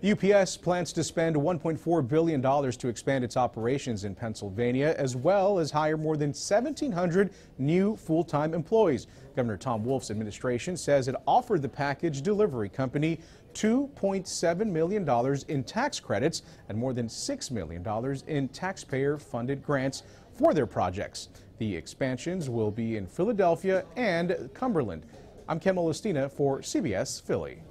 UPS plans to spend $1.4 billion to expand its operations in Pennsylvania, as well as hire more than 1,700 new full-time employees. Governor Tom Wolf's administration says it offered the package delivery company $2.7 million in tax credits and more than $6 million in taxpayer-funded grants for their projects. The expansions will be in Philadelphia and Cumberland. I'm Ken Molestina for CBS Philly.